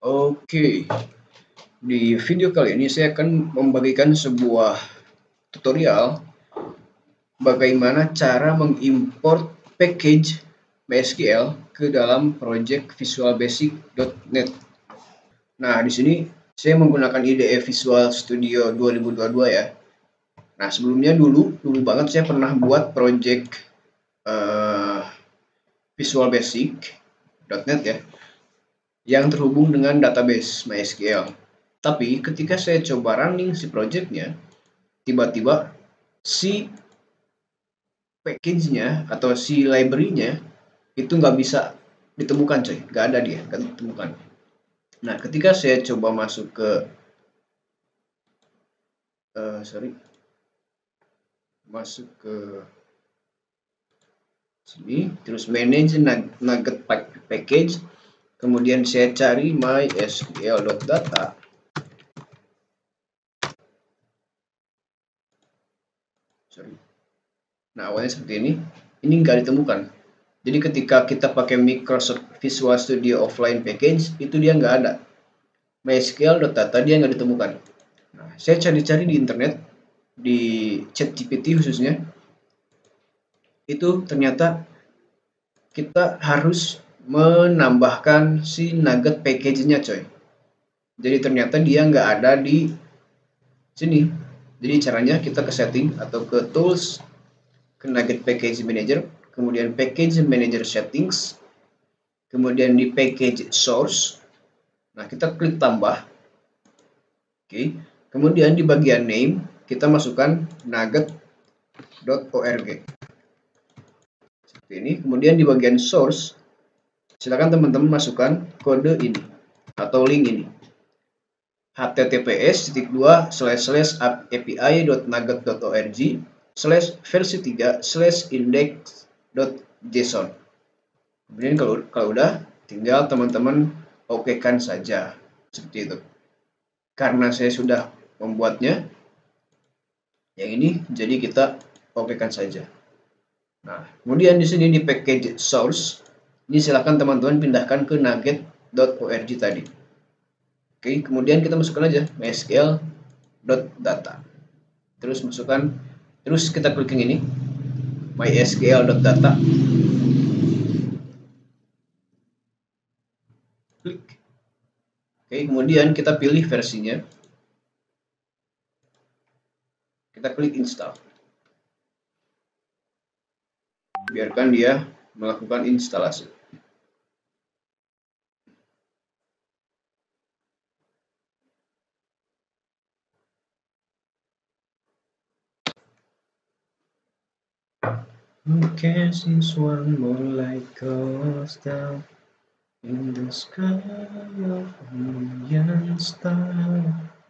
Oke, di video kali ini saya akan membagikan sebuah tutorial bagaimana cara mengimport package MySQL ke dalam project visualbasic.net. Nah, di sini saya menggunakan IDE Visual Studio 2022 ya. Nah, sebelumnya dulu banget saya pernah buat project visualbasic.net ya, yang terhubung dengan database MySQL. Tapi ketika saya coba running si projectnya, tiba-tiba si package-nya atau si library-nya itu nggak bisa ditemukan coy, nggak ada dia, nggak ditemukan. Nah, ketika saya coba masuk ke masuk ke sini, terus manage nugget package, kemudian saya cari mysql.data. Nah, awalnya seperti ini nggak ditemukan. Jadi ketika kita pakai Microsoft Visual Studio Offline Package, itu dia nggak ada. mysql.data dia nggak ditemukan. Nah, saya cari-cari di internet, di ChatGPT khususnya, itu ternyata kita harus menambahkan si nugget package-nya coy. Jadi ternyata dia nggak ada di sini. Jadi caranya kita ke setting atau ke tools, ke nugget package manager, kemudian package manager settings, kemudian di package source. Nah, kita klik tambah. Oke. Kemudian di bagian name kita masukkan nugget.org. Seperti ini. Kemudian di bagian source silakan teman-teman masukkan kode ini atau link ini. https://api.nugget.org/versi3/index.json. Kemudian kalau udah, tinggal teman-teman okekan saja seperti itu. Karena saya sudah membuatnya yang ini, jadi kita okekan saja. Nah, kemudian di sini di package source ini silakan teman-teman pindahkan ke nugget.org tadi. Oke, kemudian kita masukkan aja mysql.data. Terus kita klik yang ini mysql.data. Klik. Oke, kemudian kita pilih versinya. Kita klik install. Biarkan dia melakukan instalasi. Who cares if one more light goes down in the sky of a million stars.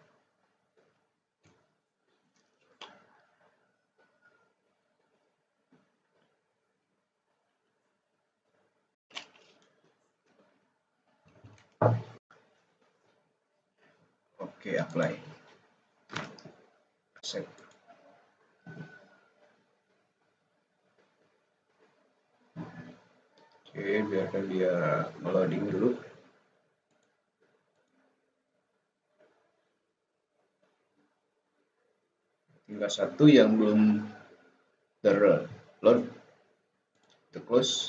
Oke, apply. Accept. Oke, biarkan dia meloading dulu. Tinggal satu yang belum terload. Kita close.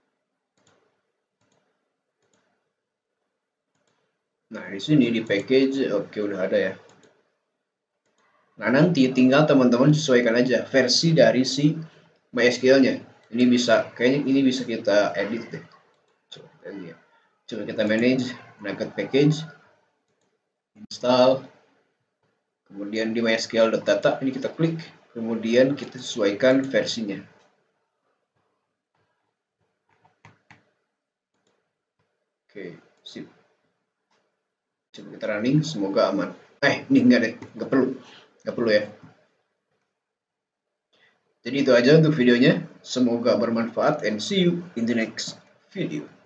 Nah, di sini di package, oke udah ada ya. Nah, nanti tinggal teman-teman sesuaikan aja versi dari si MySQL-nya. Ini kayaknya ini bisa kita edit deh. Coba kita manage nugget package, install, kemudian di mysql.data ini kita klik, kemudian kita sesuaikan versinya. Oke, sip. Coba kita running, semoga aman. Ini enggak deh, nggak perlu ya. Jadi itu aja untuk videonya. Semoga bermanfaat and see you in the next video.